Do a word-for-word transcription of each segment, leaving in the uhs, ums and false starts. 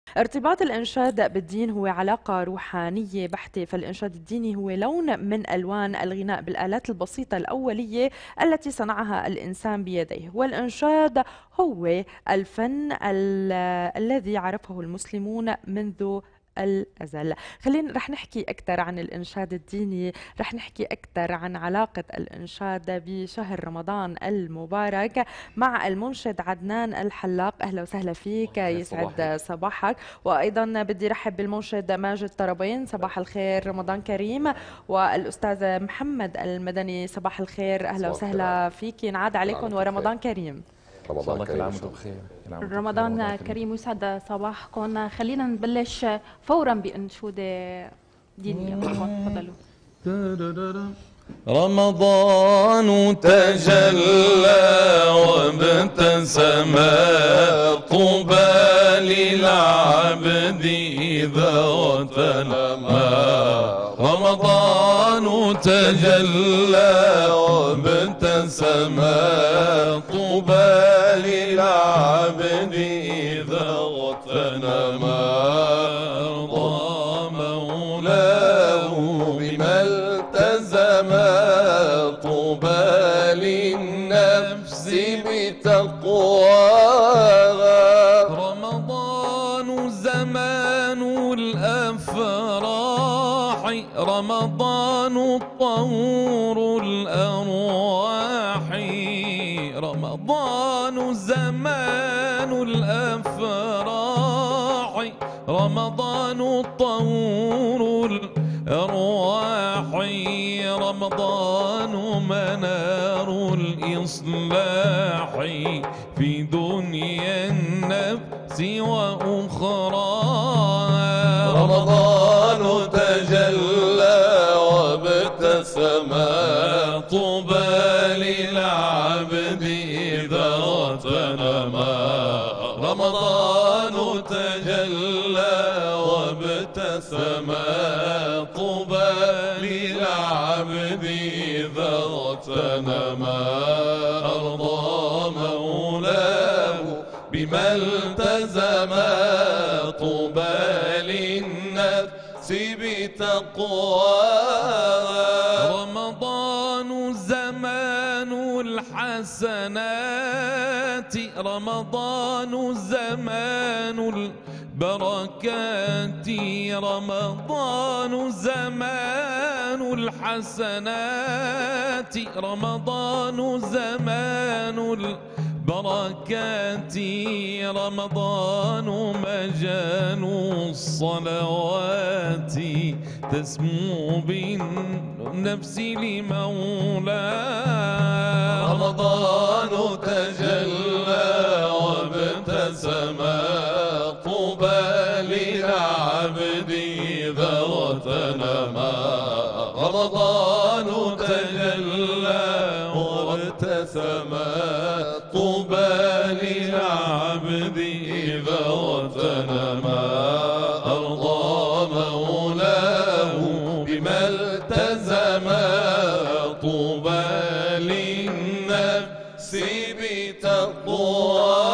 ارتباط الإنشاد بالدين هو علاقة روحانية بحتة، فالإنشاد الديني هو لون من ألوان الغناء بالآلات البسيطة الأولية التي صنعها الإنسان بيديه. والإنشاد هو الفن ال- الذي عرفه المسلمون منذ الأزل. خلينا رح نحكي أكثر عن الإنشاد الديني، رح نحكي أكثر عن علاقة الإنشاد بشهر رمضان المبارك مع المنشد عدنان الحلاق. أهلا وسهلا فيك، يسعد صباحك. وأيضا بدي رحب بالمنشد ماجد طربين، صباح الخير رمضان كريم. والأستاذ محمد المدني، صباح الخير، أهلا وسهلا فيك، ينعاد عليكم ورمضان كريم. رمضان كل عام وانتم بخير. رمضان كريم ويسعد صباحكم. خلينا نبلش فورا بأنشودة دينية. تفضلوا. رمضان تجلى وابتسم، طوبى للعبد إذا اغتنما. رمضان تجلى وابتسم، طوبى للعبد إذا اغتنما. رضى مولاه بما التزم، طوبى للنفس بتقواها. رمضان زمان الأفراح، رمضان طهور الأرواح. رمضان زمان الأفراح، رمضان طهور الأرواح. رمضان منار الإصلاح في دنيا النفس وأخراها. رمضان تجلى وابتسم، طوبى للعبد إذا اغتنما. رمضان تجلى وابتسم، طوبى للعبد إذا اغتنما. أرضى مولاه بما التزم، طوبى للنفس بتقواها. رمضان زمان الحسنات، رمضان زمان البركات. رمضان زمان الحسنات، رمضان زمان البركات. رمضان مجال الصلوات، تسمو بالنفس لمولاه. رمضان تجلى وابتسم، طوبى للعبد إذا اغتنما. رمضان تجلى وابتسم، طوبى للعبد إذا اغتنما. أرضى مولاه بما التزم، طوبى للنفس بتقواها.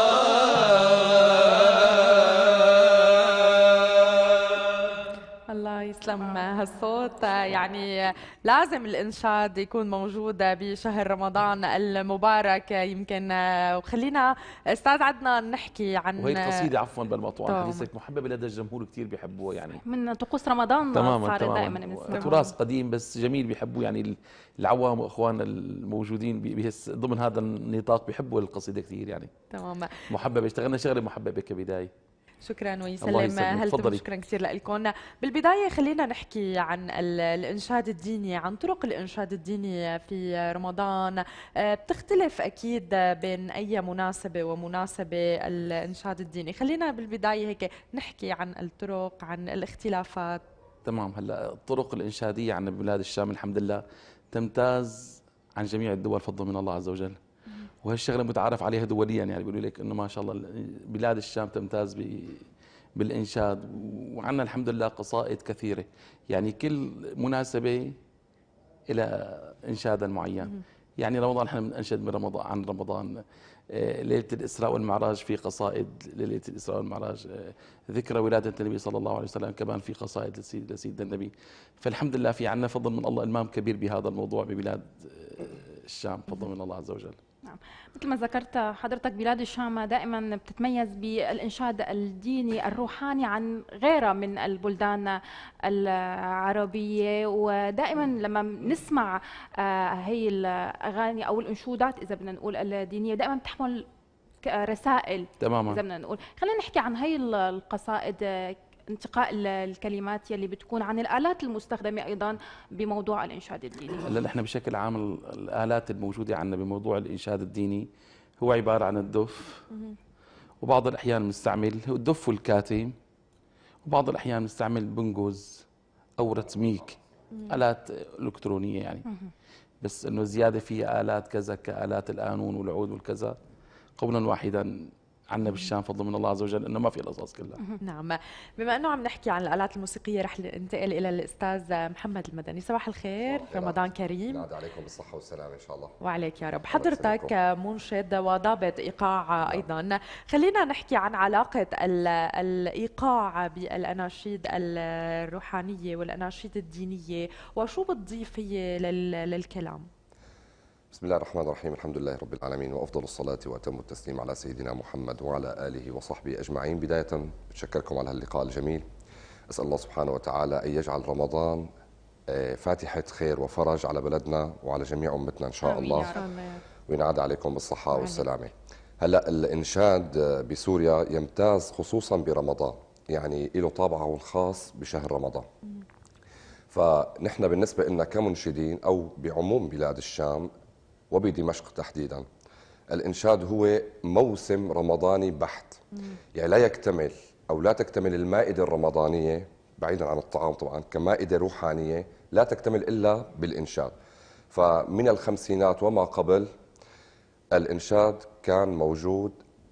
يسلم هالصوت. يعني لازم الإنشاد يكون موجود بشهر رمضان المبارك يمكن. وخلينا أستاذ عدنان نحكي عن وهي القصيدة عفوا بالمقطوعة حديثك محببة لدى الجمهور، كثير بيحبوها يعني من طقوس رمضان. تماما صار تماما دائما بنسمعه، تراث قديم بس جميل بيحبوه. يعني العوام واخواننا الموجودين بهس ضمن هذا النطاق بيحبوا القصيدة كثير يعني تماما محببة. اشتغلنا شغلة محببة كبداية. شكرا ويسلم هل شكرا كثير لكم. بالبدايه خلينا نحكي عن الانشاد الديني، عن طرق الانشاد الديني في رمضان. بتختلف اكيد بين اي مناسبه ومناسبه الانشاد الديني. خلينا بالبدايه هيك نحكي عن الطرق، عن الاختلافات. تمام. هلا الطرق الانشاديه عن بلاد الشام الحمد لله تمتاز عن جميع الدول فضلا من الله عز وجل، وهالشغله متعارف عليها دوليا. يعني بيقولوا لك انه ما شاء الله بلاد الشام تمتاز بالانشاد، وعندنا الحمد لله قصائد كثيره. يعني كل مناسبه الى انشادا معين. يعني رمضان احنا بننشد من رمضان عن رمضان، آه، ليلة الإسراء والمعراج في قصائد ليلة الإسراء والمعراج، آه، ذكرى ولادة النبي صلى الله عليه وسلم كمان في قصائد لسيد- لسيدنا النبي. فالحمد لله في عنا فضل من الله، إلمام كبير بهذا الموضوع ببلاد آه، الشام، فضل من الله عز وجل. نعم. مثل ما ذكرت حضرتك، بلاد الشام دائما بتتميز بالإنشاد الديني الروحاني عن غيرها من البلدان العربية، ودائما لما نسمع آه، هي الأغاني أو الأنشودات إذا بدنا نقول الدينية دائما بتحمل ك- رسائل إذا تماما. بدنا نقول. خلينا نحكي عن هي القصائد، آه، انتقاء ال- الكلمات يلي بتكون عن الآلات المستخدمة أيضا بموضوع الإنشاد الديني. هلا نحن بشكل عام ال- الآلات الموجودة عندنا بموضوع الإنشاد الديني هو عبارة عن الدف، وبعض الأحيان بنستعمل هو الدف والكاتم، وبعض الأحيان بنستعمل بنجوز أو رتميك، آلات إلكترونية يعني. بس إنه زيادة فيها آلات كذا كآلات القانون والعود والكذا، قولا واحدا عنا بالشام فضل من الله عز وجل انه ما في القصص كلها. نعم. بما انه عم نحكي عن الآلات الموسيقية رح ننتقل الى الأستاذ محمد المدني. صباح الخير، رمضان كريم. ينعاد عليكم بالصحة والسلامة إن شاء الله. وعليك يا رب. الله حضرتك يسلمكم. منشد وضابط إيقاع أيضا، خلينا نحكي عن علاقة ال- الإيقاع بالأناشيد الروحانية والأناشيد الدينية، وشو بتضيف هي لل- للكلام؟ بسم الله الرحمن الرحيم، الحمد لله رب العالمين، وأفضل الصلاة وأتم التسليم على سيدنا محمد وعلى آله وصحبه أجمعين. بداية بتشكركم على هاللقاء الجميل. أسأل الله سبحانه وتعالى أن يجعل رمضان آه، فاتحة خير وفرج على بلدنا وعلى جميع أمتنا إن شاء آمين الله، يا رب. وينعاد عليكم بالصحة وعليك. والسلامة. هلا الإنشاد بسوريا يمتاز خصوصا برمضان، يعني له طابعه الخاص بشهر رمضان. فنحن بالنسبة لنا كمنشدين أو بعموم بلاد الشام وبدمشق تحديدا، الإنشاد هو موسم رمضاني بحت. يعني لا يكتمل أو لا تكتمل المائدة الرمضانية بعيدا عن الطعام طبعا كمائدة روحانية، لا تكتمل إلا بالإنشاد. فمن الخمسينات وما قبل الإنشاد كان موجود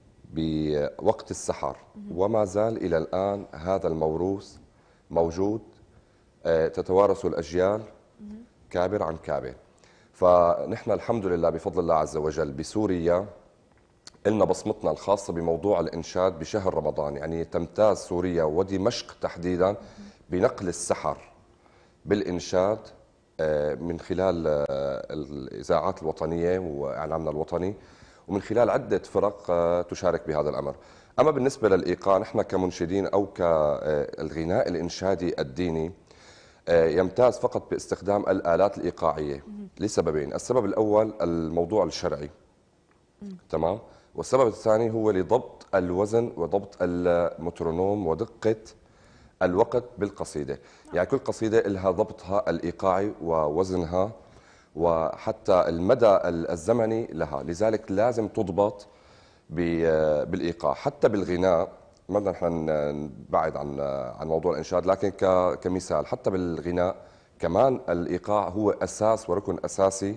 بوقت السحر، وما زال إلى الآن هذا الموروث موجود، آه، تتوارث الأجيال كابر عن كابر. فنحن الحمد لله بفضل الله عز وجل بسوريا إلنا بصمتنا الخاصة بموضوع الإنشاد بشهر رمضان. يعني تمتاز سوريا ودمشق تحديدا بنقل السحر بالإنشاد آه، من خلال آه، الإذاعات الوطنية وإعلامنا الوطني، ومن خلال عدة فرق آه، تشارك بهذا الأمر. أما بالنسبة للإيقاع، نحن كمنشدين أو كالغناء الإنشادي الديني آه، يمتاز فقط باستخدام الآلات الإيقاعية لسببين. السبب الأول الموضوع الشرعي، تمام، والسبب الثاني هو لضبط الوزن وضبط المترونوم ودقة الوقت بالقصيدة. يعني كل قصيدة لها ضبطها الإيقاعي ووزنها وحتى المدى الزمني لها، لذلك لازم تضبط ب- بالإيقاع. حتى بالغناء ما بدنا نحن نبعد عن عن موضوع الإنشاد، لكن ك- كمثال حتى بالغناء كمان الإيقاع هو أساس وركن أساسي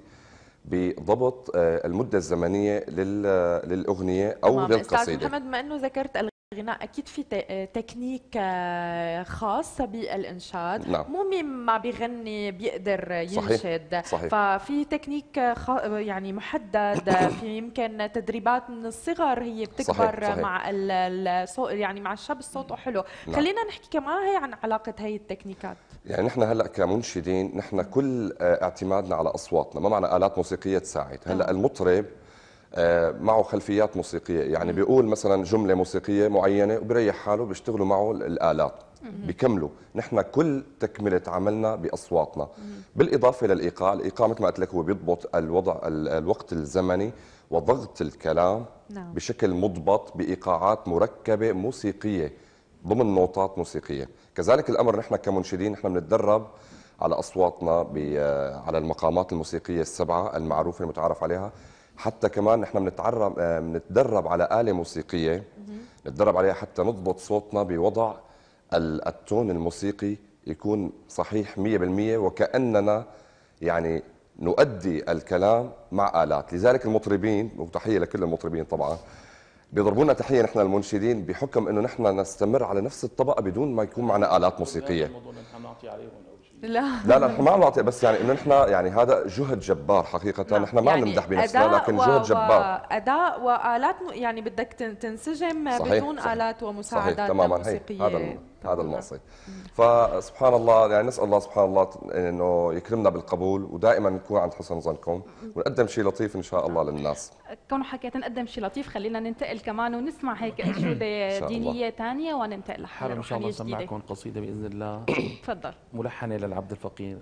بضبط آه، المدة الزمنية لل- للأغنية أو تمام. أستاذ للقصيدة. محمد، بما أنه ذكرت الغناء، أكيد في ت- تكنيك آه، خاص بالإنشاد. نعم. مو مين ما بيغني بيقدر صحيح. ينشد. صحيح. ففي تكنيك خ... يعني محدد، في يمكن تدريبات من الصغر هي بتكبر صحيح. صحيح. مع ال- الصوت، يعني مع الشاب صوته حلو. نعم. خلينا نحكي كمان هي عن علاقة هي التكنيكات. يعني نحن هلا كمنشدين نحن كل آه، اعتمادنا على اصواتنا، ما معنا الات موسيقيه تساعد. هلا المطرب آه، معه خلفيات موسيقيه، يعني بيقول مثلا جمله موسيقيه معينه وبريح حاله بيشتغلوا معه الالات بيكملوا. نحن كل تكمله عملنا باصواتنا، بالاضافه للايقاع. الايقاع مثل ما قلت لك هو بيضبط الوضع ال- الوقت الزمني وضغط الكلام نعم. بشكل مضبط بايقاعات مركبه موسيقيه ضمن نوتات موسيقيه. كذلك الامر نحن كمنشدين نحن بنتدرب على اصواتنا ب- على المقامات الموسيقيه السبعه المعروفه المتعارف عليها. حتى كمان نحن بنتعرب آه، بنتدرب على آلة موسيقية نتدرب عليها حتى نضبط صوتنا بوضع ال- التون الموسيقي يكون صحيح مية بالمية، وكأننا يعني نؤدي الكلام مع آلات. لذلك المطربين، وتحية لكل المطربين طبعا، بيضربوا لنا تحية نحن المنشدين بحكم انه نحن نستمر على نفس الطبقة بدون ما يكون معنا آلات موسيقية. لا لا لا نحن ما عم نعطي، بس يعني انه نحن يعني هذا جهد جبار حقيقه. نعم. نحن ما عم يعني نمدح بنفسنا، أداء لكن و... جهد جبار. وأداء وآلات م... يعني بدك تن- تنسجم صحيح بدون صحيح آلات ومساعدات صحيح تماما. هي موسيقية. هذا الم- هذا تماماً. المقصد. فسبحان الله، يعني نسال الله سبحان الله انه يكرمنا بالقبول، ودائما نكون عند حسن ظنكم، ونقدم شيء لطيف ان شاء الله للناس. كونه حكيت نقدم شيء لطيف، خلينا ننتقل كمان ونسمع هيك انشوده دينيه ثانيه وننتقل لحاله حابب ان شاء الله روحانيه جديده. اسمعكم قصيده باذن الله تفضل. ملحنه للعبد الفقير.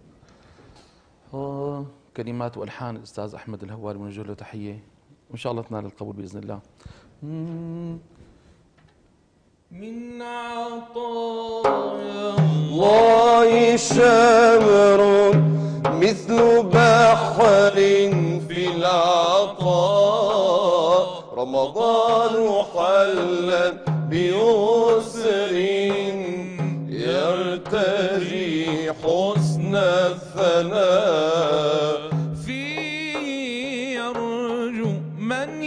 آه، كلمات والحان الاستاذ احمد الهواري، ونوجه له تحيه وان شاء الله تنال القبول باذن الله. من عطايا الله شمر مثل بحر في العطاء، رمضان حل بيسر يرتجي حسن الثناء، فيه يرجو من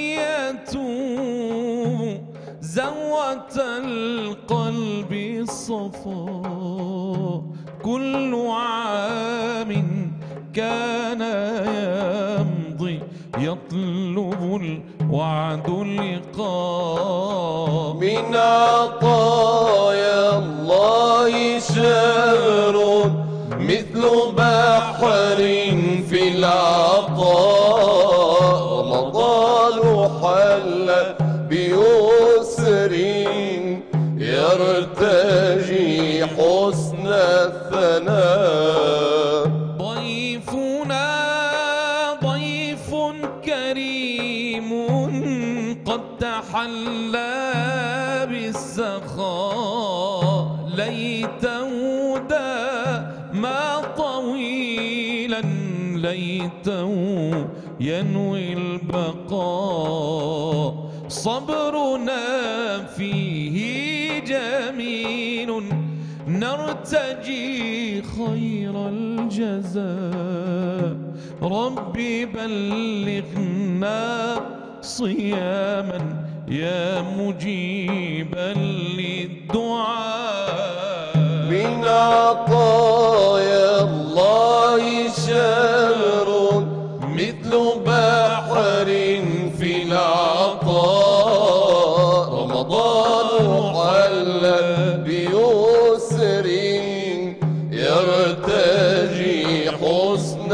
يتوب زوة القلب الصفاء، كل عام كان يمضي يطلب الوعد اللقاء. من عطايا الله شهر مثل بحر في العطاء، رمضان حل بيسر يرتجي حسن الثناء. ضيفنا ضيف كريم قد تحلى بالسخاء، ليته ما طويلا ليته ينوي البقاء، صبرنا فيه جميل نرتجي خير الجزاء، ربي بلغنا صياما يا مجيبا للدعاء. من عطايا الله شهر مثل بحر في العطاء، رمضان حل بيسر يرتجي حسن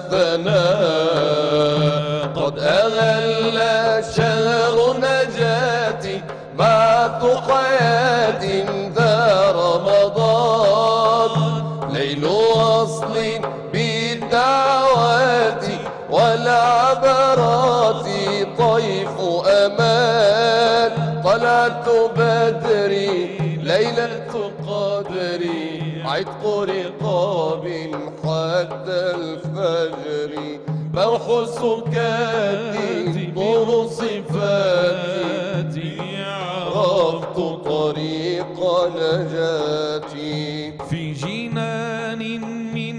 الثناء، قد أغل شهر نجاتي بعث حياة ذا رمضان، ليل وصل بالدعوات والعبرات طيف أمان، طلعت بدري ليلة قدري عتق رقاب حتى الفجر، بوح سكاتي طول صفاتي عرفت طريق نجاتي، في جنان من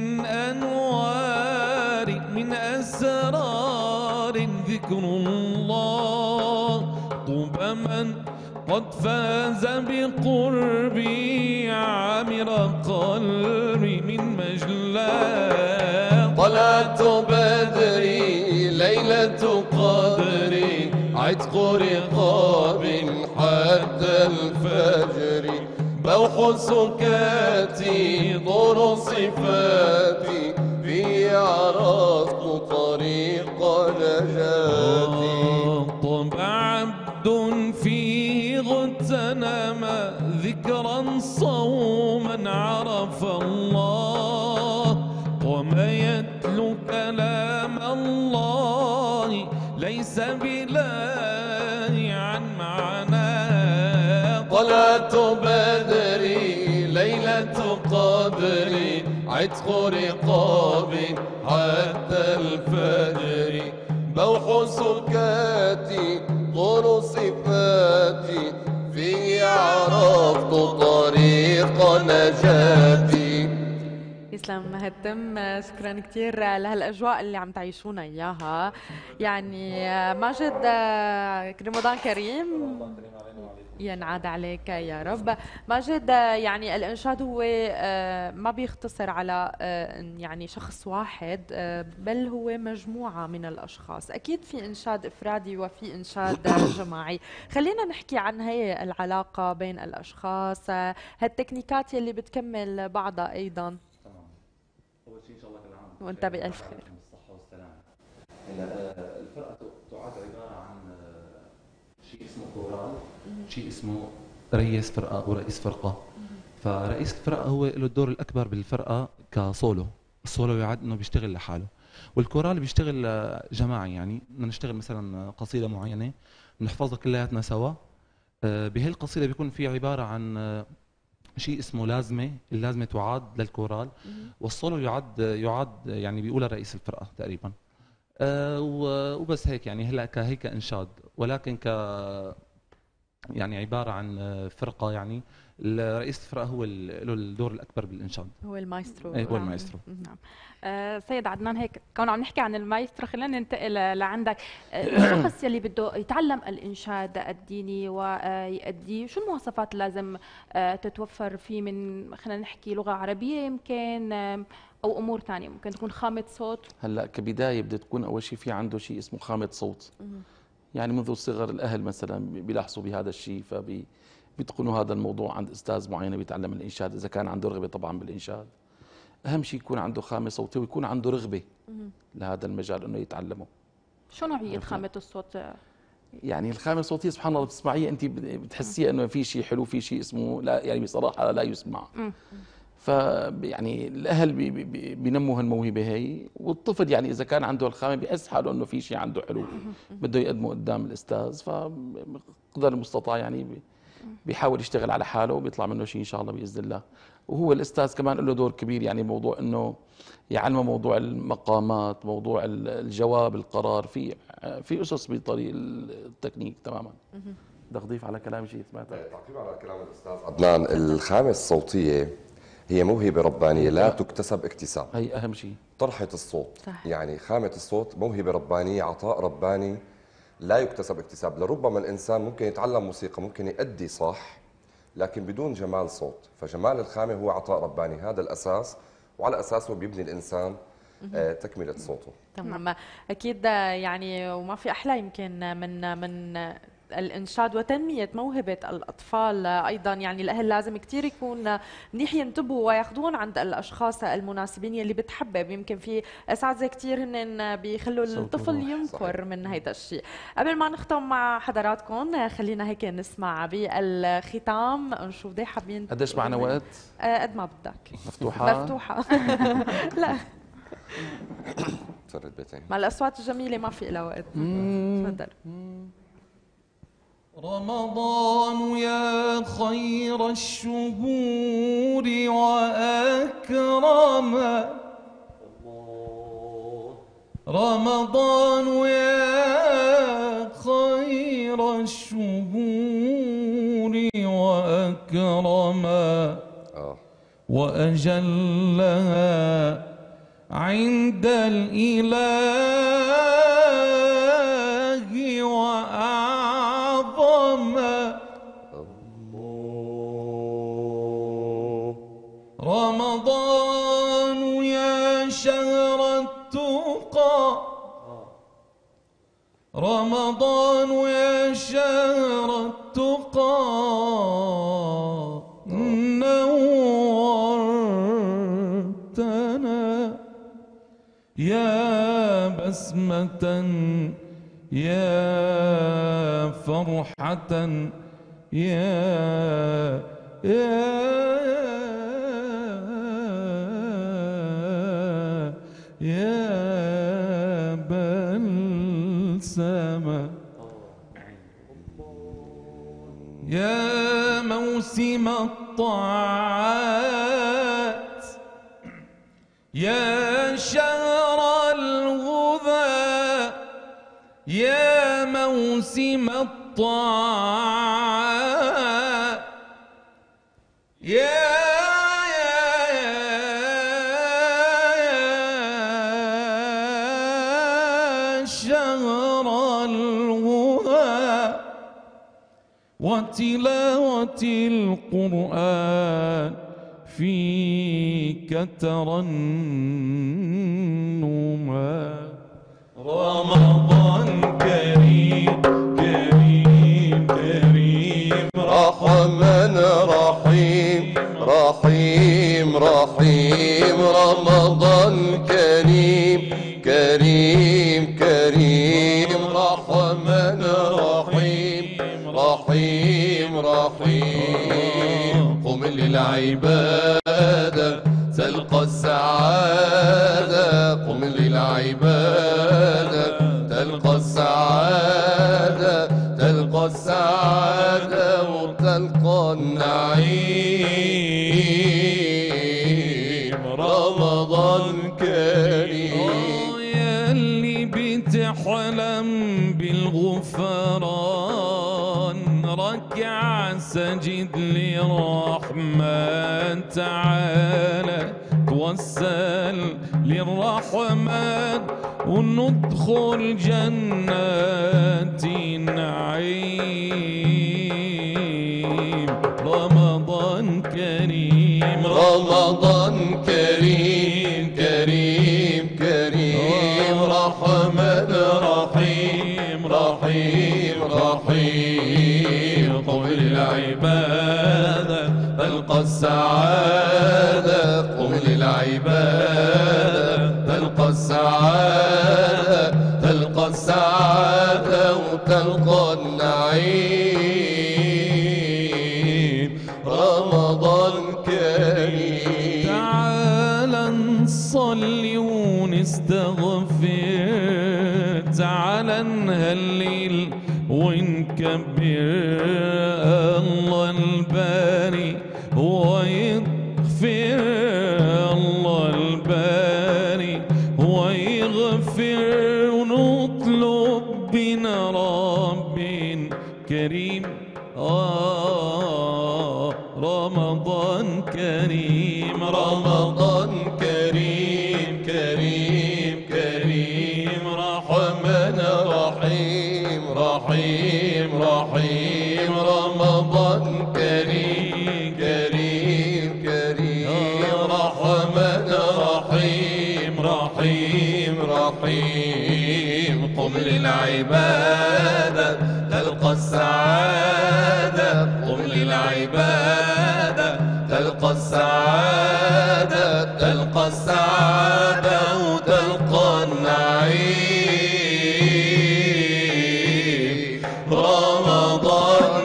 أنوار من أسرار ذكر الله، طوبى من قد فاز بقربي عامر قلبي من مجلاه، طلعت بدري ليلة قدري عتق رقاب حتى الفجر، بوح سكاتي ضر صفاتي في عرفت طريق نجاتي. طبع عبد فيه اغتنم ذكرا صوما عرف الله، وما يتلو كلام الله ليس بلاهي عن معناه، طلعت بدري ليلة قدري عتق رقاب حتى الفجر، بوح سكاتي طول صفاتي في عرفت طريق نجاتي. يسلم مهتم، شكرا كثير لهالاجواء اللي عم تعيشونا اياها. يعني ماجد، رمضان كريم ينعاد عليك يا رب. ماجد، يعني الإنشاد هو ما بيختصر على يعني شخص واحد، بل هو مجموعة من الأشخاص. أكيد في إنشاد إفرادي وفي إنشاد جماعي. خلينا نحكي عن هي العلاقة بين الأشخاص، هالتكنيكات يلي بتكمل بعضها أيضا. تمام. اول شيء ان شاء الله كل عام وانت بألف خير. بالصحه والسلامه. هلا الفرقه تعد عباره عن شيء اسمه كورال، شيء اسمه رئيس فرقه ورئيس فرقه. فرئيس الفرقه هو له الدور الاكبر بالفرقه كسولو. السولو يعد انه بيشتغل لحاله، والكورال بيشتغل جماعي. يعني بدنا نشتغل مثلا قصيده معينه بنحفظها كلياتنا سوا. بهي القصيده بيكون في عباره عن شيء اسمه لازمه، اللازمه تعاد للكورال، والسولو يعد يعد يعني بيقولها رئيس الفرقه تقريبا. أه وبس هيك. يعني هلا كهيك انشاد، ولكن ك يعني عباره عن فرقه. يعني رئيس الفرقه هو له الدور الاكبر بالانشاد، هو المايسترو. أي هو المايسترو. نعم. آه سيد عدنان، هيك كون عم نحكي عن المايسترو، خلينا ننتقل لعندك. الشخص يلي بده يتعلم الانشاد الديني ويؤديه، شو المواصفات اللي لازم آه تتوفر فيه؟ من خلينا نحكي لغه عربيه يمكن، آه او امور ثانيه، ممكن تكون خامه صوت. هلا كبدايه بده تكون اول شيء في عنده شيء اسمه خامه صوت. يعني منذ الصغر الاهل مثلا بيلاحظوا بهذا الشيء، فبيتقنوا هذا الموضوع عند استاذ معين بيتعلم الانشاد، اذا كان عنده رغبه طبعا بالانشاد. اهم شيء يكون عنده خامه صوتيه ويكون عنده رغبه لهذا المجال انه يتعلمه. شو نوعيه خامه الصوت؟ يعني الخامه الصوتيه سبحان الله بتسمعيها انت بتحسيها انه في شيء حلو، في شيء اسمه لا، يعني بصراحه لا يسمع. ف يعني الاهل بي بي بينموا هالموهبه هي، والطفل يعني اذا كان عنده الخامه بيحس حاله انه في شيء عنده حلو بده يقدمه قدام الاستاذ، فقدر المستطاع يعني بيحاول يشتغل على حاله وبيطلع منه شيء ان شاء الله باذن الله. وهو الاستاذ كمان له دور كبير، يعني موضوع انه يعلمه موضوع المقامات، موضوع الجواب، القرار، في في اسس بطريق التكنيك تماما. بدك تضيف على كلام شيء سمعته؟ تعقيب على كلام الاستاذ عدنان، الخامه الصوتيه هي موهبه ربانيه لا تكتسب اكتساب. هي اهم شيء. طرحه الصوت صح. يعني خامه الصوت موهبه ربانيه، عطاء رباني لا يكتسب اكتساب. لربما الانسان ممكن يتعلم موسيقى، ممكن يؤدي صح، لكن بدون جمال صوت. فجمال الخامه هو عطاء رباني، هذا الاساس، وعلى اساسه بيبني الانسان آه تكمله صوته. تمام. اكيد يعني، وما في احلى يمكن من من الانشاد وتنميه موهبه الاطفال ايضا. يعني الاهل لازم كثير يكون منيح ينتبهوا وياخذون عند الاشخاص المناسبين يلي بتحبب. يمكن في اساتذه كثير هن بيخلوا الطفل ينفر من هيدا الشيء. قبل ما نختم مع حضراتكم، خلينا هيك نسمع بالختام نشوف دي حابين. قديش معنا وقت؟ قد ما بدك. مفتوحه؟ مفتوحه. لا صارت بيتين مع الاصوات الجميله ما في لها وقت. تفضل. رمضان يا خير الشهور وأكرم، رمضان يا خير الشهور وأكرم وأجلها عند الإله وأعظم. رمضان يا شهر التقى، رمضان يا شهر التقى، نورتنا يا بسمة، يا فرحة، يا يا يا بلسمة، يا موسم الطاعات، يا شهر الهدى، يا موسم الطاعات، يا وتلاوة القرآن فيك ترنما. رمضان كريم كريم كريم رحمن رحيم رحيم رحيم رمضان كريم كريم كريم رحمن رحيم رحيم رحيم. قم للعبادة تلقى السعادة، قم للعبادة تلقى السعادة، تلقى السعادة وتلقى النعيم. رمضان كريم. يا اللي بتحلم بالغفران ركع سجد للرحمن، تعالى توسل للرحمن وندخل جنات النعيم. رمضان كريم رمضان كريم كريم كريم رحمن رحيم رحيم رحيم. قم للعبادة تلقى السعادة، قم للعبادة تلقى السعادة، تلقى السعادة وتلقى النعيم. رمضان كريم. تعال نصلي ونستغفر، تعال نهلل ونكبر، الله الباري هو يغفر، الله الباري هو يغفر، ونطلب من رب كريم. آه رمضان كريم رمضان كريم كريم كريم رحمن رحيم رحيم رحيم. رمضان كريم كريم كريم رحمن رحيم رحيم رحيم. قم للعبادة تلقى السعادة، قم للعبادة تلقى السعادة، تلقى السعادة وتلقى النعيم. رمضان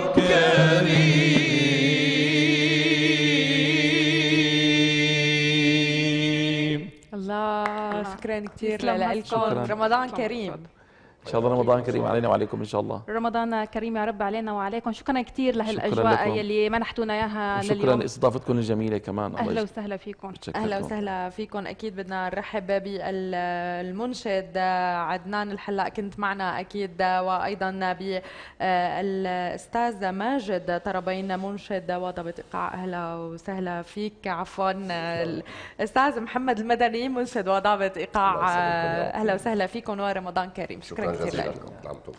كريم. الله، شكرا كثير يسلم لكم. هالصوت. رمضان شكراً. كريم. ان شاء الله رمضان كريم علينا وعليكم ان شاء الله. رمضان كريم يا رب علينا وعليكم. شكرا كثير شكراً لهالاجواء لكم. يلي منحتونا اياها وشكرا لليوم. لاستضافتكم الجميله كمان. الله اهلا يجزاك. وسهلا فيكم. متشكر اهلا لكم. وسهلا فيكم. اكيد بدنا نرحب بالمنشد عدنان الحلاق، كنت معنا اكيد، وايضا بالاستاذ ماجد طربين منشد وضابط ايقاع. اهلا وسهلا فيك. عفوا الاستاذ محمد المدني منشد وضابط ايقاع. اهلا وسهلا فيكم ورمضان كريم. شكرا كثير لكم.